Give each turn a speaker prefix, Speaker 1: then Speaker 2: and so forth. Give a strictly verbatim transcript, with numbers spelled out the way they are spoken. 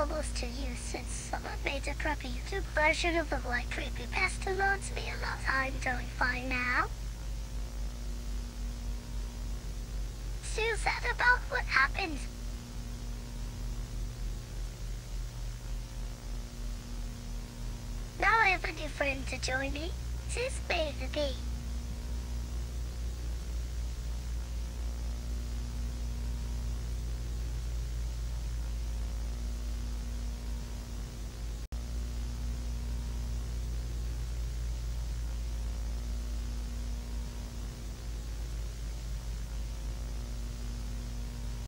Speaker 1: almost two years since someone made a proper YouTube version of the White Creepypasta loads me a lot. I'm doing fine now. So sad about what happened. Now I have a new friend to join me. She's Baby.